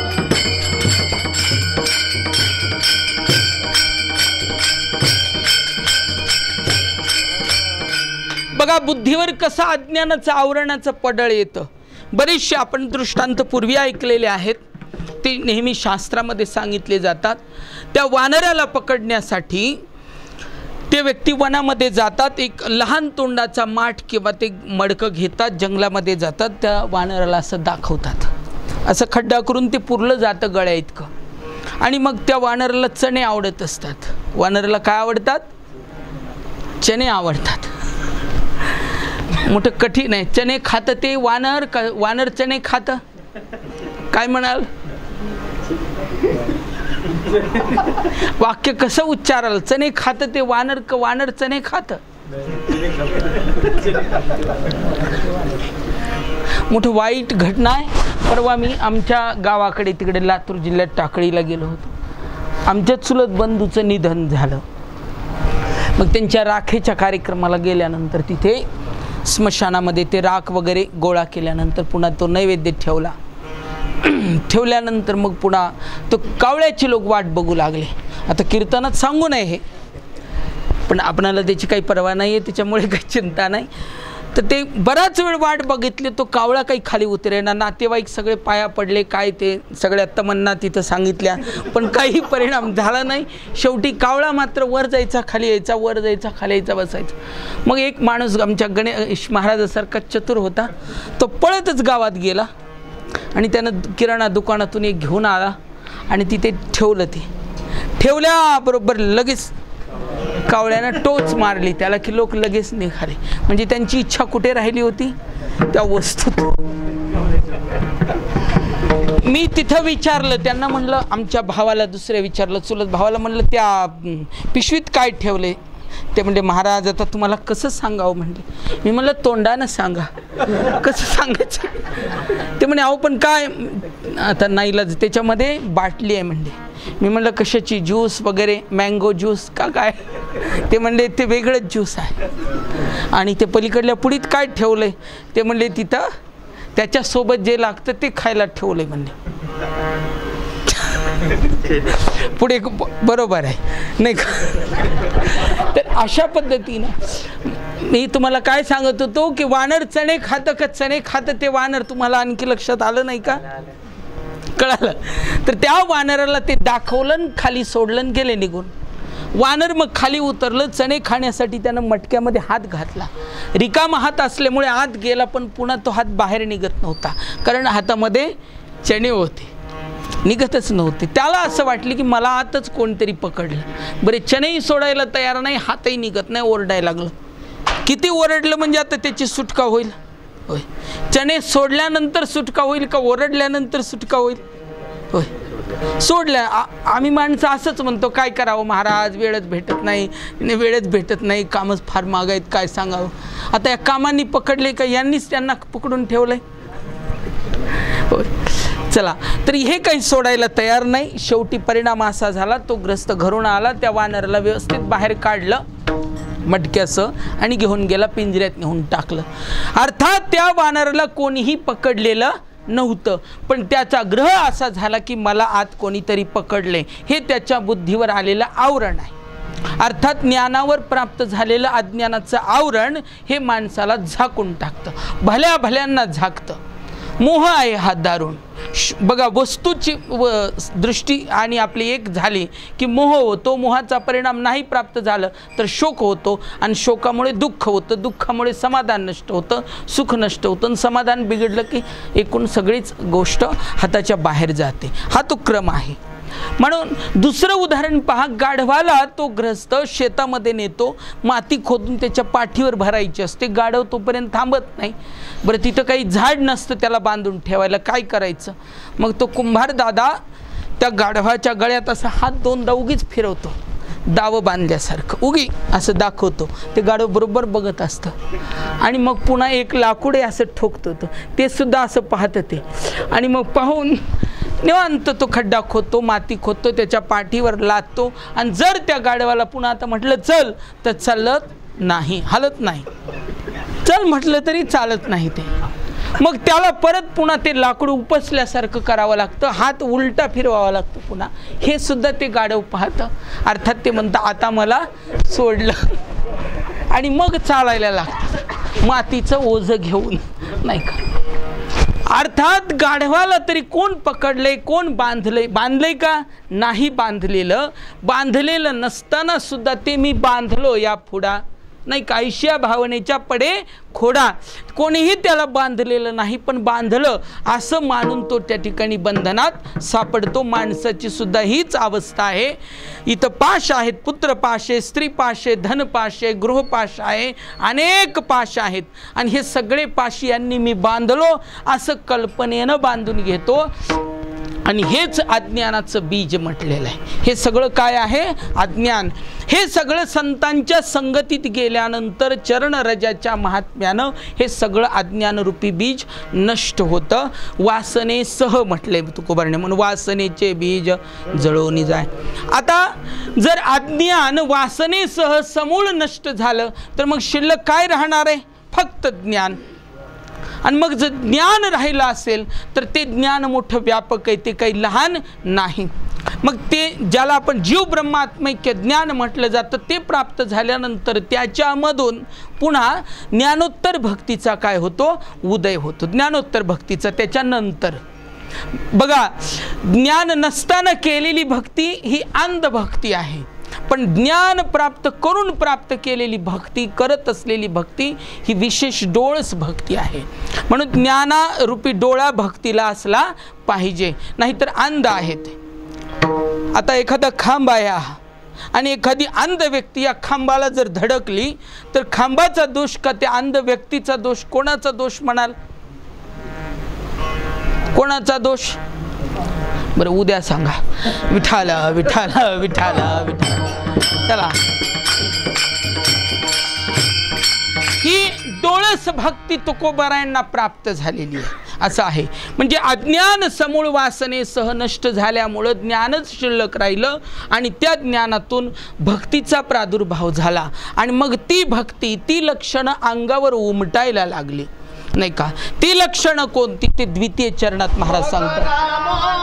बघा बुद्धीवर कसं अज्ञानाचं आवरणाचं पडळ येतं. बरेचसे आपण दृष्टांत पूर्वी ऐकलेले आहेत, ते नेहमी शास्त्रामध्ये सांगितले जातात. त्या वानराला पकडण्यासाठी ते व्यक्ती वनामध्ये जातात, एक लहान तोंडाचा माठ किंवा ते मडकं घेतात, जंगलामध्ये जातात, त्या वानराला असं दाखवतात, असं खड्डा करून ते पुरलं जातं गळ्या इतकं. आणि मग त्या वानराला चणे आवडत असतात. वानराला काय आवडतात? चणे आवडतात. मोठं कठीण आहे. चणे खातं ते वानर का वानर चणे खातं? काय म्हणाल? वाक्य कसं उच्चाराल? चणे खातं ते वानर का वानर चणे खातं? मोठं वाईट घटना आहे. परवा मी आमच्या गावाकडे तिकडे लातूर जिल्ह्यात टाकळीला गेलो होतो. आमच्या चुलत बंधूचं निधन झालं. मग त्यांच्या राखेच्या कार्यक्रमाला गेल्यानंतर तिथे स्मशानामध्ये ते राख वगैरे गोळा केल्यानंतर पुन्हा तो नैवेद्य ठेवला. ठेवल्यानंतर मग पुन्हा तो कावळ्याचे लोक वाट बघू लागले. आता कीर्तनात सांगू नये हे, पण आपणाला त्याची काही पर्वा नाही आहे, त्याच्यामुळे काही चिंता नाही. तर ते बराच वेळ वाट बघितली, तो कावळा काही खाली उतरेना. नातेवाईक सगळे पाया पडले, काय ते सगळ्या तमन्ना तिथं सांगितल्या, पण काही परिणाम झाला नाही. शेवटी कावळा मात्र वर जायचा खाली यायचा, वर जायचा खाली यायचा, बसायचा. मग एक माणूस आमच्या गणेश महाराजासारखा चतुर होता, तो पळतच गावात गेला आणि त्यानं किराणा दुकानातून एक घेऊन आला आणि तिथे ठेवलं. ते ठेवल्याबरोबर लगेच कावळ्यानं टोच मारली त्याला की लोक लगेच निघाले. म्हणजे त्यांची इच्छा कुठे राहिली होती? त्या वस्तूत. मी तिथं विचारलं त्यांना, म्हणलं आमच्या भावाला, दुसऱ्या विचारलं चुलत भावाला, म्हणलं त्या पिशवीत काय ठेवले? ते म्हणजे महाराज आता तुम्हाला कसं सांगावं म्हणले. मी म्हणलं तोंडानं सांगा. कसं सांगायचं? ते म्हणे अहो पण काय आता नाईलाज, त्याच्यामध्ये बाटली आहे म्हणले. मी म्हणलं कशाची? ज्यूस वगैरे, मँगो ज्यूस का काय? ते म्हणले ते वेगळंच ज्यूस आहे. आणि ते पलीकडल्या पुढीत काय ठेवलंय? ते म्हणले तिथं त्याच्यासोबत जे लागतं ते खायला ठेवलंय म्हणले. पुढे बरोबर आहे नाही का? तर अशा पद्धतीनं मी तुम्हाला काय सांगत होतो की वानर चणे खातं का चणे खातं ते वानर तुम्हाला आणखी लक्षात आलं नाही का? कळालं? तर त्या वानराला ते दाखवलं, खाली सोडलं, गेले निघून. वानर मग खाली उतरलं, चणे खाण्यासाठी त्यानं मटक्यामध्ये हात घातला. रिकामा हात असल्यामुळे आत गेला, पण पुन्हा तो हात बाहेर निघत नव्हता, कारण हातामध्ये चणे होते, निघतच नव्हते. त्याला असं वाटलं की मला आतच कोणतरी पकडलं. बरे चणेही सोडायला तयार नाही, हातही निघत नाही, ओरडायला लागलं. किती ओरडलं म्हणजे आता त्याची सुटका होईल? होय. चणे सोडल्यानंतर सुटका होईल का ओरडल्यानंतर सुटका होईल? होय. सोडल्या. आम्ही माणसं असंच म्हणतो, काय करावं महाराज, वेळच भेटत नाही, वेळच भेटत नाही, कामच फार महाग आहेत, काय सांगावं. आता या कामांनी पकडले का यांनीच त्यांना पकडून ठेवलंय. होय, चला. तर हे काही सोडायला तयार नाही. शेवटी परिणाम असा झाला, तो ग्रस्त घरून आला, त्या वानराला व्यवस्थित बाहेर काढलं मटक्याचं आणि घेऊन गेला, पिंजऱ्यात नेऊन टाकलं. अर्थात त्या वानराला कोणीही पकडलेलं नव्हतं, पण त्याचा ग्रह असा झाला की मला आत कोणीतरी पकडले, हे त्याच्या बुद्धीवर आलेलं आवरण आहे. अर्थात ज्ञानावर प्राप्त झालेलं अज्ञानाचं आवरण हे माणसाला झाकून टाकतं, भल्या भल्यांना झाकतं. मोह आहे हा दारुण. बघा, वस्तूची दृष्टी आणि आपली एक झाली की मोह होतो, मोहाचा परिणाम नाही प्राप्त झालं तर शोक होतो, आणि शोकामुळे दुःख होतं, दुःखामुळे समाधान नष्ट होतं, सुख नष्ट होतं, आणि समाधान बिघडलं की एकूण सगळीच गोष्ट हाताच्या बाहेर जाते. हा तो क्रम आहे. म्हणून दुसरं उदाहरण पहा, गाढवाला तो ग्रस्त शेतामध्ये नेतो, माती खोदून त्याच्या पाठीवर भरायची असते, गाढव तोपर्यंत थांबत नाही. बरं, तिथं काही झाड नसतं त्याला बांधून ठेवायला, काय करायचं? मग तो कुंभार दादा त्या गाढवाच्या गळ्यात असा हात दोनदा उगीच फिरवतो, दाव बांधल्यासारखं उगी असं दाखवतो. ते गाढव बरोबर बघत असतं, आणि मग पुन्हा एक लाकूडे असं ठोकतो, ते सुद्धा असं पाहतं ते, आणि मग पाहून निवांत तो खड्डा खोदतो, माती खोदतो, त्याच्या पाठीवर लादतो, आणि जर त्या गाढवाला पुन्हा आता म्हटलं चल तर चालत नाही, हलत नाही. चल म्हटलं तरी चालत नाही ते. मग त्याला परत पुन्हा ते लाकूड उपसल्यासारखं करावं लागतं, हात उलटा फिरवावा लागतो पुन्हा. हे सुद्धा ते गाढव पाहतं. अर्थात ते म्हणतं आता मला सोडलं, आणि मग चालायला लागतं मातीचं ओझं घेऊन, नाही का. अर्थात गाढवाला तरी कोण पकडले, कोण बांधले? बांधले का? नाही बांधलेलं. बांधलेलं नसताना सुद्धा ते मी बांधलो या पुढा, नाही का, ऐशिया भावनेच्या पडे खोडा. कोणीही त्याला बांधलेलं नाही, पण बांधलं असं मानून तो त्या ठिकाणी बंधनात सापडतो. माणसाची सुद्धा हीच अवस्था आहे. इथं पाश आहेत, पुत्रपाश आहे, स्त्रीपाश आहे, धनपाश आहे, गृहपाश आहे, अनेक पाश आहेत, आणि हे सगळे पाश यांनी मी बांधलो असं कल्पनेनं बांधून घेतो, आणि हेच अज्ञानाचं बीज म्हटलेलं आहे. हे सगळं काय आहे? अज्ञान. हे सगळं संतांच्या संगतीत गेल्यानंतर चरणरजाच्या महात्म्यानं हे सगळं अज्ञानरूपी बीज नष्ट होतं. वासनेसह म्हटले तुकोबाने, म्हणून वासनेचे बीज जळवून जाय. आता जर अज्ञान वासनेसह समूळ नष्ट झालं तर मग शिल्लक काय राहणार आहे? फक्त ज्ञान. आणि मग जर ज्ञान राहिलं असेल तर ते ज्ञान मोठं व्यापक आहे, ते काही लहान नाही. मग ते ज्याला आपण जीव ब्रह्मात्मैक्य ज्ञान म्हटलं जातं, ते प्राप्त झाल्यानंतर त्याच्यामधून पुन्हा ज्ञानोत्तर भक्तीचा काय होतो? उदय होतो. ज्ञानोत्तर भक्तीचा त्याच्यानंतर. बघा, ज्ञान नसताना केलेली भक्ती ही अंधभक्ती आहे, पण ज्ञान प्राप्त करून प्राप्त केलेली भक्ती, करत असलेली भक्ती ही विशेष डोळस भक्ती आहे. म्हणून ज्ञानारूपी डोळा भक्तीला असला पाहिजे, नाहीतर अंध आहेत. आता एखादा खांब आहे आणि एखादी अंध व्यक्ती या खांबाला जर धडकली तर खांबाचा दोष का त्या अंध व्यक्तीचा दोष? कोणाचा दोष म्हणाल? कोणाचा दोष? बरं, उद्या सांगा. विठाला विठाला विठाला विठाला. चला, ही डोळस भक्ती तुकोबारायांना प्राप्त झालेली आहे असं आहे. म्हणजे अज्ञान समूळ वासनेसह नष्ट झाल्यामुळं ज्ञानच शिल्लक राहिलं, आणि त्या ज्ञानातून भक्तीचा प्रादुर्भाव झाला, आणि मग ती भक्ती, ती लक्षणं अंगावर उमटायला लागली, नाही का. ती लक्षणं कोणती? ते द्वितीय चरणात महाराज सांगतात.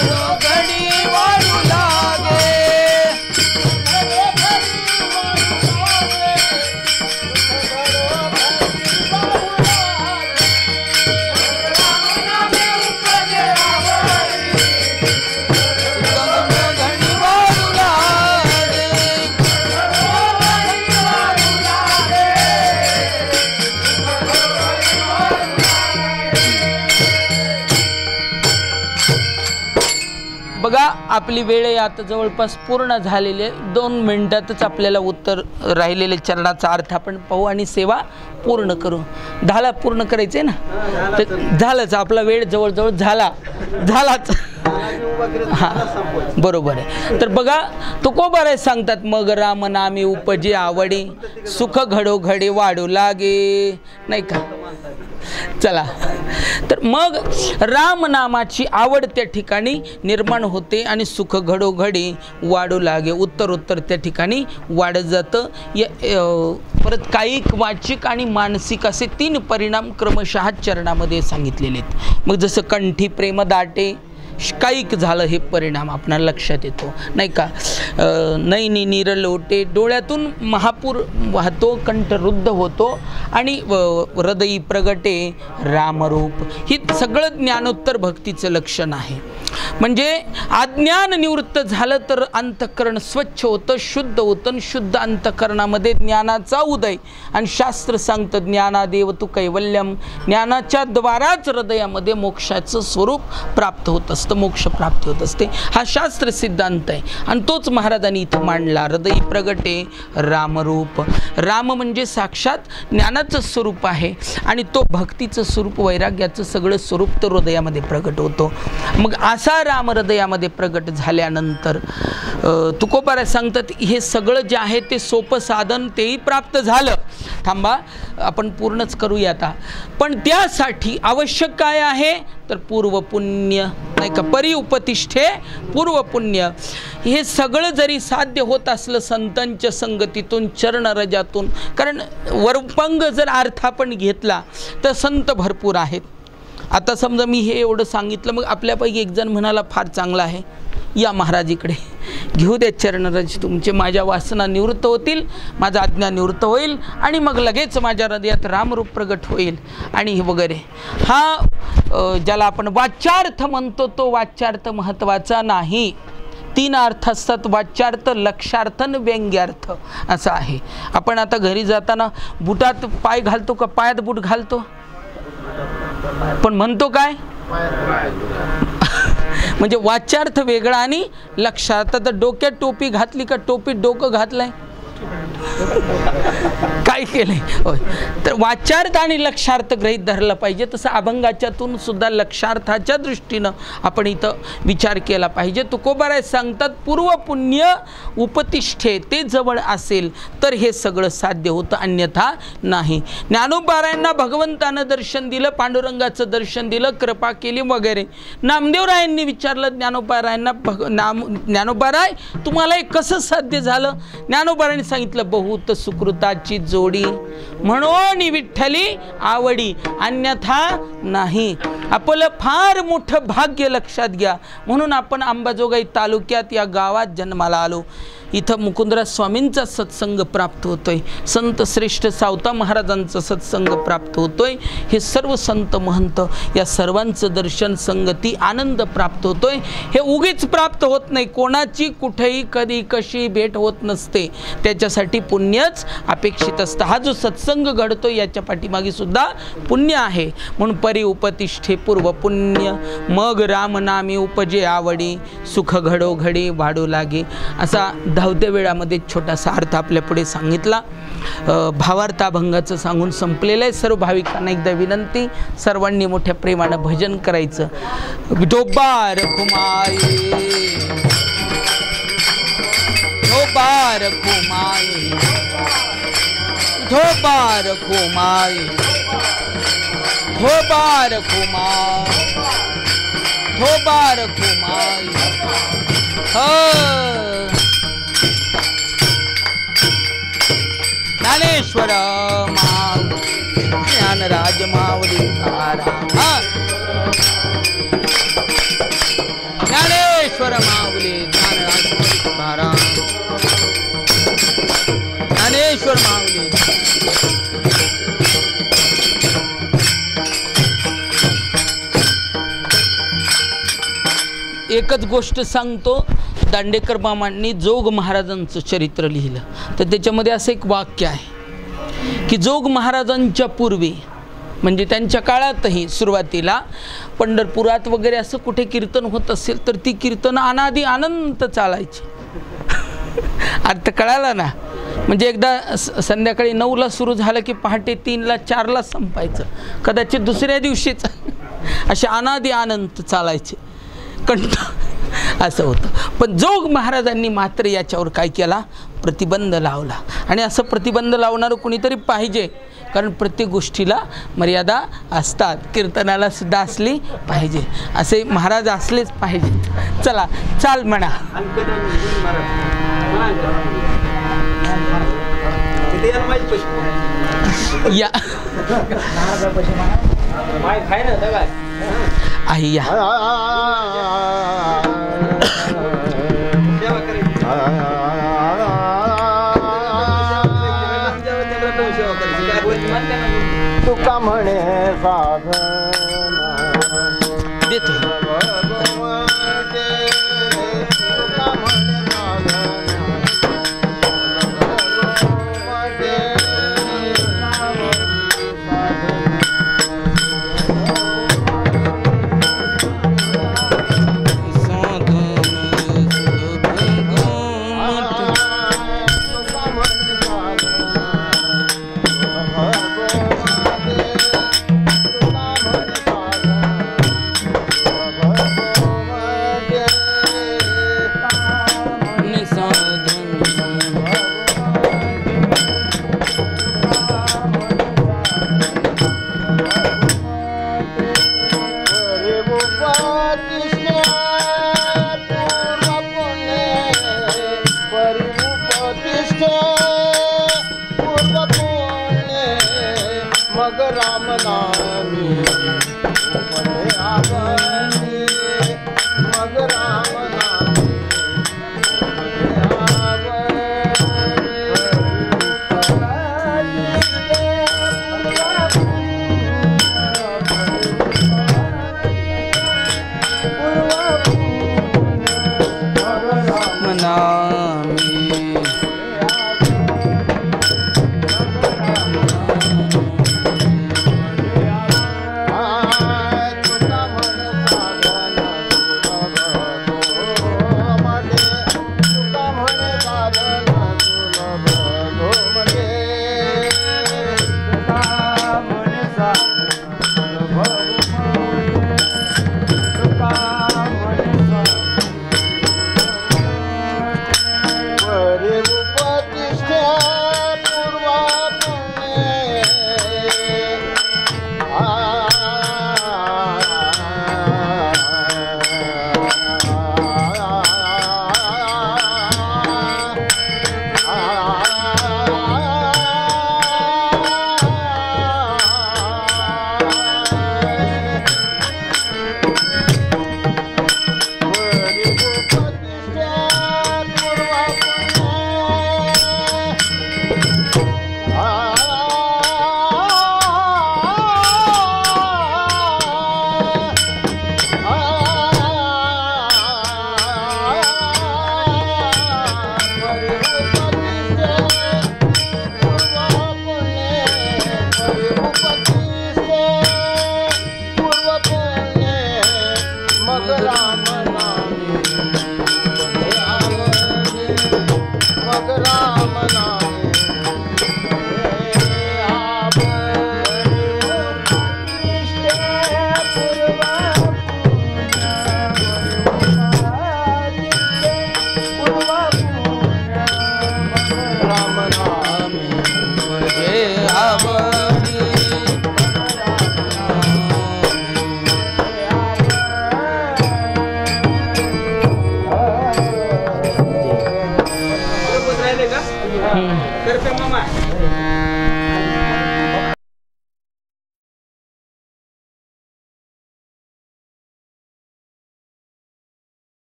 घडी वाढू लागे बघा आपली वेळ आहे आता जवळपास पूर्ण झालेली आहे. दोन मिनिटातच आपल्याला उत्तर राहिलेले चरणाचा अर्थ आपण पाहू आणि सेवा पूर्ण करू. झाला पूर्ण करायचंय ना तर झालंच आपला वेळ जवळजवळ झाला झालाच हा बरोबर आहे. तर बघा तुकोबाराय सांगतात मग राम नामी उपजे आवडी सुख घडो घडे वाढू लागे नाही का. चला तर मग राम नामाची आवड त्या ठिकाणी निर्माण होते आणि सुख घडोघडी वाढू लागे. उत्तर उत्तर त्या ठिकाणी वाढत जातं. परत कायिक वाचिक आणि मानसिक असे तीन परिणाम क्रमशः चरणामध्ये सांगितलेले आहेत. मग जसं कंठी प्रेम दाटे कायिक झालं हे परिणाम आपणाला लक्षात येतो नाही का. नैनी नीर लोटे डोळ्यातून महापूर वाहतो कंठ रुद्ध होतो आणि हृदयी प्रगटे रामरूप. ही सगळं ज्ञानोत्तर भक्तीचं लक्षण आहे. म्हणजे अज्ञान निवृत्त झालं तर अंतःकरण स्वच्छ होतं शुद्ध होतं. शुद्ध अंतःकरणामध्ये ज्ञानाचा उदय आणि शास्त्र सांगतं ज्ञानादेव तू कैवल्यम. ज्ञानाच्या द्वाराच हृदयामध्ये मोक्षाचं स्वरूप प्राप्त होत असतं मोक्ष प्राप्ती होत असते. हा शास्त्र सिद्धांत आहे आणि तोच महाराजांनी इथं मांडला. हृदयी प्रगटे रामरूप. राम म्हणजे साक्षात ज्ञानाचं स्वरूप आहे आणि तो भक्तीचं स्वरूप वैराग्याचं सगळं स्वरूप तो हृदयामध्ये प्रगट होतो. मग असा राम हृदयामध्ये प्रगट झाल्यानंतर तुकोबाराय सांगतात हे सगळं जे आहे ते सोपं साधन तेही प्राप्त झालं. थांबा आपण पूर्णच करूया आता. पण त्यासाठी आवश्यक काय आहे तर पूर्वपुण्य नाही का. परिउपतिष्ठे पूर्वपुण्य. हे सगळं जरी साध्य होत असलं संतांच्या संगतीतून चरणरजातून कारण वरपंग जर अर्थ आपण घेतला तर संत भरपूर आहेत. आता समजा मी हे एवढं सांगितलं मग आपल्यापैकी एक जण म्हणाला फार चांगला आहे या महाराज इकडे घेऊ द्या चरणरज तुमचे माझ्या वासना निवृत्त होतील माझा अज्ञान निवृत्त होईल आणि मग लगेच माझ्या हृदयात रामरूप प्रगट होईल आणि वगैरे. हा ज्याला आपण वाच्यार्थ म्हणतो तो वाच्यार्थ महत्त्वाचा नाही. तीन अर्थ असतात वाच्यार्थ लक्षार्थ आणि व्यंग्यार्थ असं आहे. आपण आता घरी जाताना बुटात पाय घालतो का पायात बूट घालतो पण म्हणतो काय म्हणजे वाच्यार्थ वेगळा आणि लक्षार्थ. तर डोक्यात टोपी घातली का टोपीत डोकं घातलंय काय केलंय होय. तर वाच्यार्थ आणि लक्षार्थ गृहीत धरला पाहिजे. तसं अभंगाच्यातून सुद्धा लक्षार्थाच्या दृष्टीनं आपण इथं विचार केला पाहिजे. तुकोबाराय सांगतात पूर्वपुण्य उपतिष्ठे ते जवळ असेल तर हे सगळं साध्य होतं अन्यथा नाही. ज्ञानोबारायांना भगवंतानं दर्शन दिलं पांडुरंगाचं दर्शन दिलं कृपा केली वगैरे. नामदेवरायांनी विचारलं ज्ञानोबारायांना भग नाम ज्ञानोबाराय तुम्हाला हे कसं साध्य झालं. ज्ञानोबारायांनी सांगितलं बहुत सुकृताची जोडी म्हणून विठ्ठली आवडी अन्यथा नाही. आपलं फार मोठं भाग्य लक्षात घ्या म्हणून आपण अंबाजोगाई तालुक्यात या गावात जन्माला आलो. इथं मुकुंदराज स्वामींचा सत्संग प्राप्त होतोय. संत श्रेष्ठ सावता महाराजांचा सत्संग प्राप्त होतोय. हे सर्व संत महंत या सर्वांचं दर्शन संगती आनंद प्राप्त होतोय. हे उगीच प्राप्त होत नाही. कोणाची कुठेही कधी कशी भेट होत नसते. त्याच्यासाठी पुण्यच अपेक्षित असतं. हा जो सत्संग घडतो याच्या पाठीमागे सुद्धा पुण्य आहे. म्हणून परी उपतिष्ठे पूर्व पुण्य मग राम नामी उपजे आवडी सुख घडो घडी वाढू लागे. असा धावत्या वेळामध्ये छोटासा अर्थ आपल्या पुढे सांगितला. भावार्थाभंगाचं सांगून संपलेलं आहे. सर्व भाविकांना एकदा विनंती सर्वांनी मोठ्या प्रेमानं भजन करायचं. विठोबा रखुमाई विठोबा रखुमाई विठोबा रखुमाई विठोबा रखुमाई विठोबा रखुमाई. ज्ञानेश्वर माऊ ज्ञानराज माऊली ज्ञाने माऊली ज्ञानराज तुकाराम ज्ञानेश्वर माऊली. एकच गोष्ट सांगतो, दांडेकर मामांनी जोग महाराजांचं चरित्र लिहिलं तर त्याच्यामध्ये असं एक वाक्य आहे की जोग महाराजांच्या पूर्वी म्हणजे त्यांच्या काळातही सुरुवातीला पंढरपुरात वगैरे असं कुठे कीर्तन होत असेल तर ती कीर्तन अनादी अनंत चालायची. अर्थ कळाला ना. म्हणजे एकदा संध्याकाळी नऊला सुरू झालं की पहाटे तीनला चारला संपायचं, कदाचित दुसऱ्या दिवशीच असे अनादी अनंत चालायचे. कंठ असं होतं. पण जोग महाराजांनी मात्र याच्यावर काय केला, प्रतिबंध लावला. आणि असं प्रतिबंध लावणारं कोणीतरी पाहिजे, कारण प्रत्येक गोष्टीला मर्यादा असतात. कीर्तनाला सुद्धा असली पाहिजे, असे महाराज असलेच पाहिजेत. चला चाल म्हणा. या आई या तुका म्हणे साधन देतो. मग राम नामी मग राम नामी मना